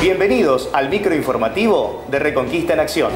Bienvenidos al microinformativo de Reconquista en Acción.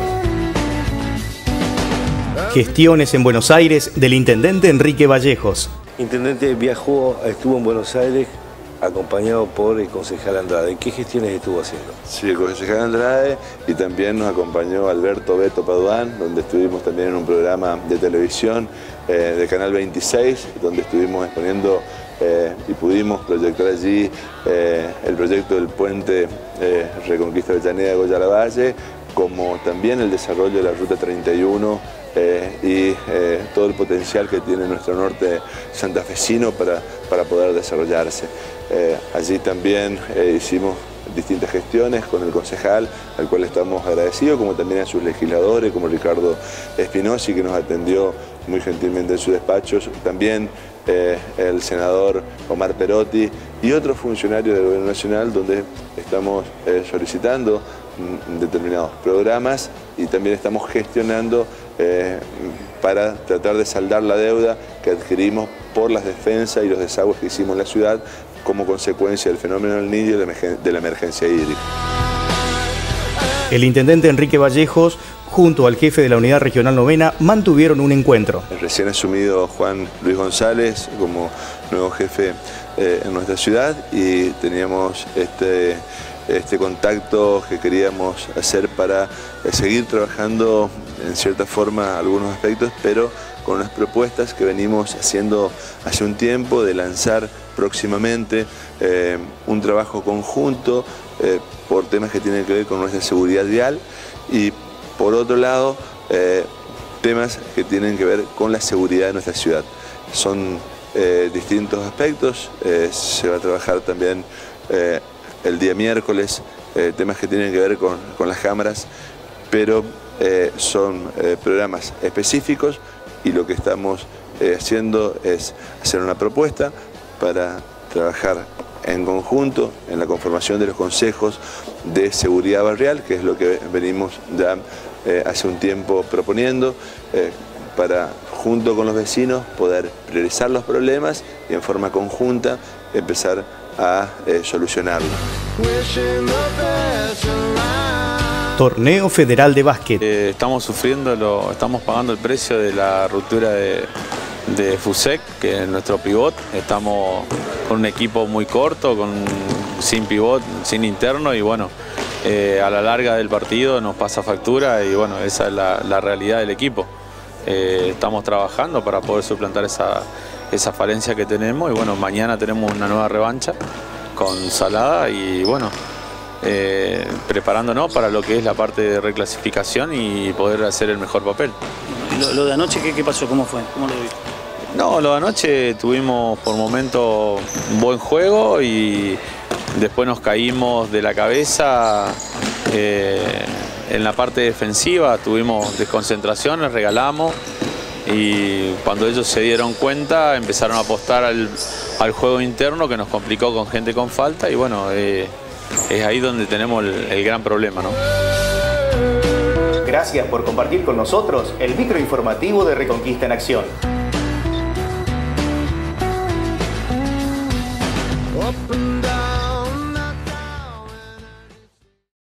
Gestiones en Buenos Aires del intendente Enrique Vallejos. El intendente estuvo en Buenos Aires acompañado por el concejal Andrade. ¿Qué gestiones estuvo haciendo? Sí, el concejal Andrade, y también nos acompañó Alberto Beto Paduán, donde estuvimos también en un programa de televisión de Canal 26, donde estuvimos exponiendo y pudimos proyectar allí el proyecto del puente Reconquista Avellaneda-Goya-Lavalle, como también el desarrollo de la Ruta 31 y todo el potencial que tiene nuestro norte santafesino para poder desarrollarse. Allí también hicimos distintas gestiones con el concejal, al cual estamos agradecidos, como también a sus legisladores, como Ricardo Espinosi, que nos atendió muy gentilmente en su despacho, también el senador Omar Perotti y otros funcionarios del Gobierno Nacional, donde estamos solicitando determinados programas y también estamos gestionando para tratar de saldar la deuda que adquirimos por las defensas y los desagües que hicimos en la ciudad como consecuencia del fenómeno del Niño y de la emergencia hídrica. El intendente Enrique Vallejos, junto al jefe de la Unidad Regional Novena, mantuvieron un encuentro. Recién asumido Juan Luis González como nuevo jefe en nuestra ciudad, y teníamos este contacto que queríamos hacer para seguir trabajando en cierta forma algunos aspectos, pero con unas propuestas que venimos haciendo hace un tiempo de lanzar próximamente un trabajo conjunto por temas que tienen que ver con nuestra seguridad vial y por otro lado temas que tienen que ver con la seguridad de nuestra ciudad. Son distintos aspectos, se va a trabajar también el día miércoles, temas que tienen que ver con las cámaras, pero son programas específicos y lo que estamos haciendo es hacer una propuesta para trabajar en conjunto en la conformación de los consejos de seguridad barrial, que es lo que venimos ya hace un tiempo proponiendo, para junto con los vecinos poder priorizar los problemas y en forma conjunta empezar a solucionarlo. Torneo Federal de Básquet. Estamos pagando el precio de la ruptura de Fusec, que es nuestro pivot. Estamos con un equipo muy corto, sin pivot, sin interno, y bueno, a la larga del partido nos pasa factura y bueno, esa es la realidad del equipo. Estamos trabajando para poder suplantar esa falencia que tenemos, y bueno, mañana tenemos una nueva revancha con Salada y bueno, preparándonos para lo que es la parte de reclasificación y poder hacer el mejor papel. Lo de anoche, ¿qué pasó? ¿Cómo fue? ¿Cómo lo viste? No, lo de anoche tuvimos por momentos un buen juego y después nos caímos de la cabeza en la parte defensiva, tuvimos desconcentraciones, regalamos, y cuando ellos se dieron cuenta empezaron a apostar al juego interno, que nos complicó con gente con falta, y bueno, es ahí donde tenemos el gran problema, ¿no? Gracias por compartir con nosotros el microinformativo de Reconquista en Acción.